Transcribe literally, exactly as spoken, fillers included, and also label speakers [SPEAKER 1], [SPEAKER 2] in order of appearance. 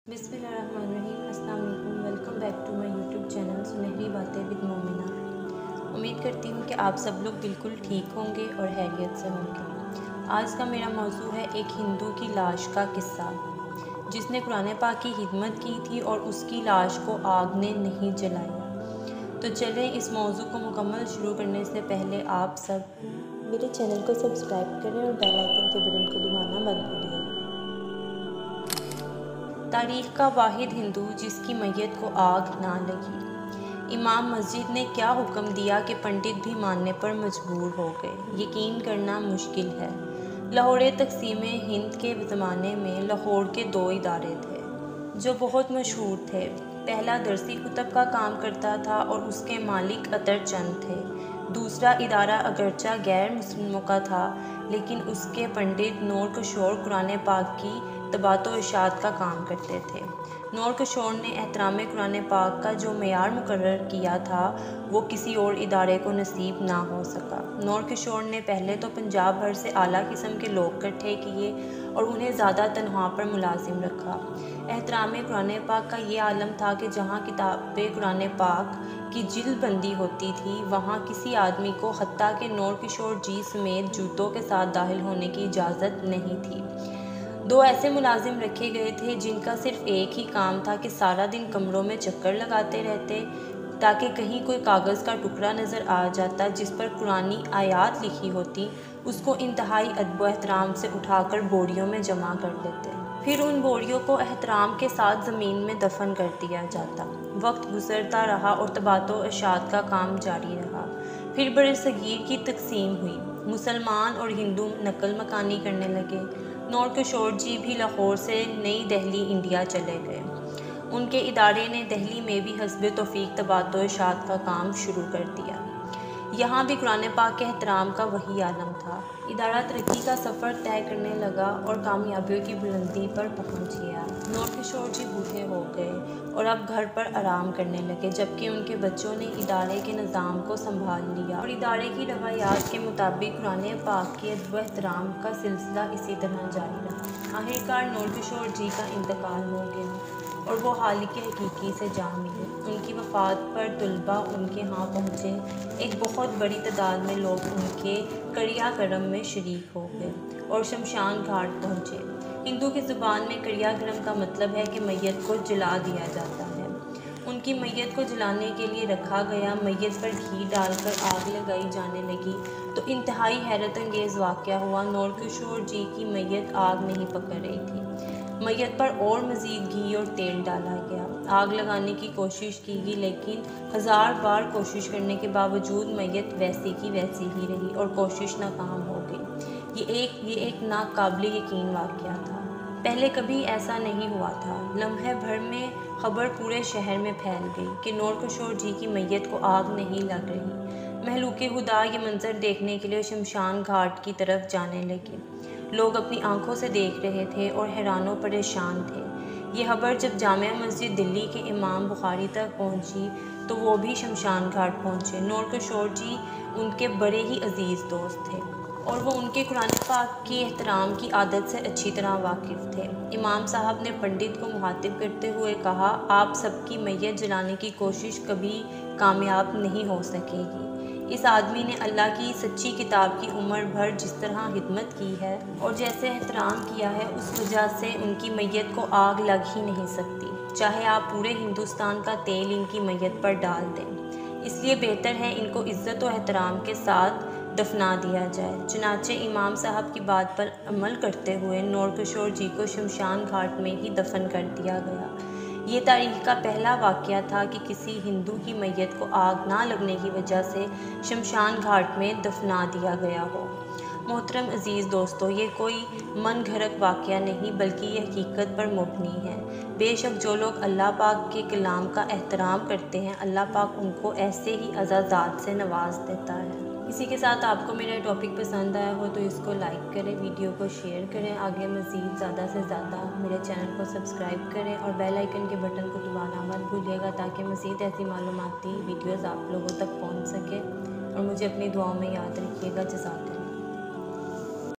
[SPEAKER 1] बिस्मिल्लाहिर्रहमानिर्रहीम। अस्सलाम वालेकुम। Welcome back to my YouTube channel Sunehri Baatein with Momina. उम्मीद करती हूँ कि आप सब लोग बिल्कुल ठीक होंगे और खैरियत से होंगे। आज का मेरा मौजू है एक हिंदू की लाश का किस्सा, जिसने कुरान पाक की खिदमत की थी और उसकी लाश को आग ने नहीं जलाया। तो चलें इस मौजू को मुकम्मल शुरू करने से पहले आप सब मेरे चैनल को सब्सक्राइब करें और बेल आइकन के बटन को दबाना मत भूलिए। तारीख़ का वाहिद हिंदू जिसकी मैयत को आग ना लगी। इमाम मस्जिद ने क्या हुक्म दिया कि पंडित भी मानने पर मजबूर हो गए। यकीन करना मुश्किल है। लाहौर तकसीम हिंद के ज़माने में लाहौर के दो इदारे थे जो बहुत मशहूर थे। पहला दरसी कुतब का काम करता था और उसके मालिक अतर चंद थे। दूसरा इदारा अगरचा गैर मुस्लिमों का था, लेकिन उसके पंडित नूर किशोर कुरान पाक की तबात व इरशाद का काम करते थे। नूर किशोर ने एहतराम कुरान पाक का जो मेयार मुकर्रर किया था वो किसी और इदारे को नसीब ना हो सका। नूर किशोर ने पहले तो पंजाब भर से आला किस्म के लोग इकट्ठे किए और उन्हें ज़्यादा तनख्वाह पर मुलाजिम रखा। एहतराम कुरान पाक का ये आलम था कि जहाँ किताब कुरान पाक की जिल्द बंदी होती थी, वहाँ किसी आदमी को हत्ता के नूर किशोर जी समेत जूतों के साथ दाखिल होने की इजाज़त नहीं थी। दो ऐसे मुलाजिम रखे गए थे जिनका सिर्फ एक ही काम था कि सारा दिन कमरों में चक्कर लगाते रहते, ताकि कहीं कोई कागज़ का टुकड़ा नज़र आ जाता जिस पर कुरानी आयात लिखी होती, उसको इंतहाई अदब व एहतराम से उठाकर बोरियों में जमा कर लेते। फिर उन बोरियों को एहतराम के साथ ज़मीन में दफन कर दिया जाता। वक्त गुजरता रहा और तबात व इरशाद का काम जारी रहा। फिर बड़े सगीर की तकसीम हुई। मुसलमान और हिंदू नकल मकानी करने लगे। नूर किशोर जी भी लाहौर से नई दिल्ली इंडिया चले गए। उनके इदारे ने दिल्ली में भी हस्ब तौफीक तबात व इरशाद का काम शुरू कर दिया। यहाँ भी कुरान पाक के एहतराम का वही आलम था। इदारा तरक्की का सफ़र तय करने लगा और कामयाबियों की बुलंदी पर पहुँच गया। नूर किशोर जी बूढ़े हो गए और अब घर पर आराम करने लगे, जबकि उनके बच्चों ने इदारे के निज़ाम को संभाल लिया और इदारे की रवायात के मुताबिक कुरान पाक के अदब व एहतराम का सिलसिला इसी तरह जारी रहा। आखिरकार नूर किशोर जी का इंतकाल हो गया और वो हालिक हकीकी से जा मिले। उनकी वफ़ात पर तुलबा उनके यहाँ पहुँचे। एक बहुत बड़ी तादाद में लोग उनके करिया करम में शरीक हो गए और शमशान घाट पहुँचे। हिंदू की ज़ुबान में करिया करम का मतलब है कि मैयत को जला दिया जाता है। उनकी मैयत को जलाने के लिए रखा गया। मैयत पर घी डालकर आग लगाई जाने लगी तो इंतहाई हैरत अंगेज़ वाक़या हुआ। नूर किशोर जी की मैयत आग नहीं पकड़ रही थी। मैयत पर और मज़ीद घी और तेल डाला गया। आग लगाने की कोशिश की गई, लेकिन हज़ार बार कोशिश करने के बावजूद मैयत वैसी की वैसी ही रही और कोशिश नाकाम हो गई। ये एक ये एक नाकाबिल यकीन वाक़या था। पहले कभी ऐसा नहीं हुआ था। लम्हे भर में खबर पूरे शहर में फैल गई कि नूर किशोर जी की मैयत को आग नहीं लग रही। महलूके खुदा ये मंज़र देखने के लिए शमशान घाट की तरफ जाने लगे। लोग अपनी आंखों से देख रहे थे और हैरान व परेशान थे। ये खबर जब जामिया मस्जिद दिल्ली के इमाम बुखारी तक पहुंची तो वो भी शमशान घाट पहुंचे। नूर किशोर जी उनके बड़े ही अजीज़ दोस्त थे और वो उनके कुरान पाक के एहतराम की आदत से अच्छी तरह वाकिफ़ थे। इमाम साहब ने पंडित को मुखातिब करते हुए कहा, आप सबकी मैयत जलाने की कोशिश कभी कामयाब नहीं हो सकेगी। इस आदमी ने अल्लाह की सच्ची किताब की उम्र भर जिस तरह खिदमत की है और जैसे एहतराम किया है, उस वजह से उनकी मैयत को आग लग ही नहीं सकती, चाहे आप पूरे हिंदुस्तान का तेल इनकी मैयत पर डाल दें। इसलिए बेहतर है इनको इज़्ज़त व एहतराम के साथ दफना दिया जाए। चुनाचे इमाम साहब की बात पर अमल करते हुए नूर किशोर जी को शमशान घाट में ही दफन कर दिया गया। ये तारीख़ का पहला वाक़या था कि किसी हिंदू की मैयत को आग ना लगने की वजह से शमशान घाट में दफना दिया गया हो। मोहतरम अज़ीज़ दोस्तों, ये कोई मन घड़क वाक़या नहीं बल्कि ये हकीकत पर मबनी है। बेशक जो लोग अल्लाह पाक के कलाम का एहतराम करते हैं, अल्लाह पाक उनको ऐसे ही अज़ाज़ात से नवाज देता है। इसी के साथ आपको मेरा टॉपिक पसंद आया हो तो इसको लाइक करें, वीडियो को शेयर करें। आगे मज़ीद ज़्यादा से ज़्यादा मेरे चैनल को सब्सक्राइब करें और बेल आइकन के बटन को दबाना मत भूलिएगा, ताकि मज़ीद ऐसी मालूमाती वीडियोज़ आप लोगों तक पहुँच सके। और मुझे अपनी दुआओं में याद रखिएगा। जज़ाकल्लाह।